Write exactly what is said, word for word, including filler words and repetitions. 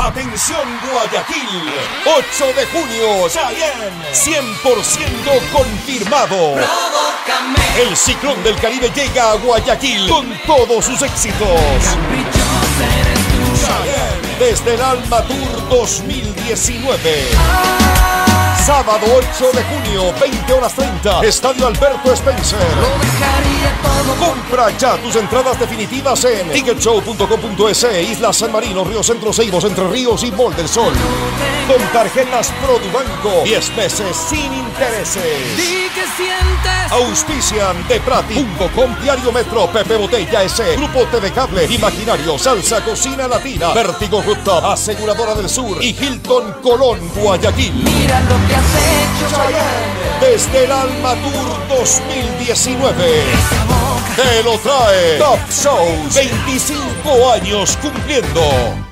Atención Guayaquil, ocho de junio, Chayanne, cien por ciento confirmado. Provócame. El Ciclón del Caribe llega a Guayaquil con todos sus éxitos. Caprichosa eres tú. Chayanne, desde el Alma Tour dos mil diecinueve. Sábado ocho de junio, veinte horas treinta, Estadio Alberto Spencer. Lo dejaría todo. Compra ya tus entradas definitivas en ticket show punto com punto es, Isla San Marino, Río Centro, Ceibos, Entre Ríos y Mall del Sol. Con tarjetas Produbanco, diez meses sin intereses. Di que sientes. Auspician de Prati punto com, Diario Metro, Pepe Botella S, Grupo T V Cable, Imaginario, Salsa Cocina Latina, Vértigo Rooftop, Aseguradora del Sur y Hilton Colón, Guayaquil. Mira lo que has hecho. Chayanne, desde el Alma Tour dos mil diecinueve. Esa boca. Te lo trae Top Shows, veinticinco años cumpliendo.